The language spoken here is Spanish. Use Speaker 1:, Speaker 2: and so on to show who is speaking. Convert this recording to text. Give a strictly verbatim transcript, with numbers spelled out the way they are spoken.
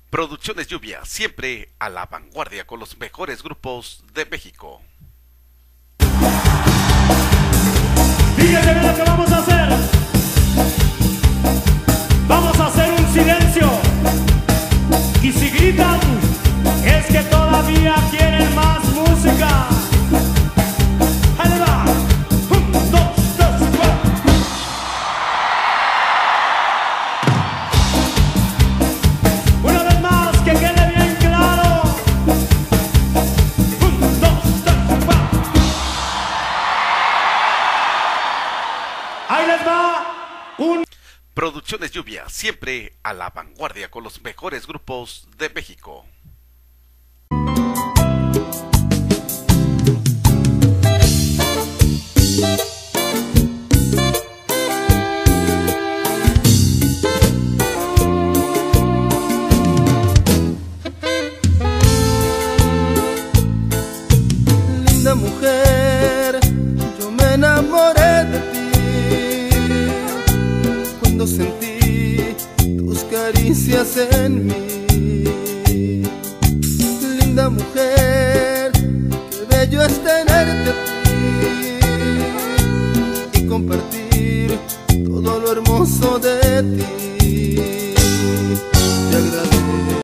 Speaker 1: Producciones Lluvia, siempre a la vanguardia con los mejores grupos de México.
Speaker 2: Fíjense bien lo que vamos a hacer. Vamos a hacer un silencio. Y si gritan, es que todavía quieren más música. Ahí le va. Un, dos, tres, cuatro. Una vez más, que quede bien claro. Un, dos, tres, cuatro. Ahí les va un...
Speaker 1: Producciones Lluvia, siempre a la vanguardia con los mejores grupos de México.
Speaker 3: Linda mujer, yo me enamoré de ti cuando sentí tus caricias en mí. Linda mujer, qué bello es tenerte a ti y compartir todo lo hermoso de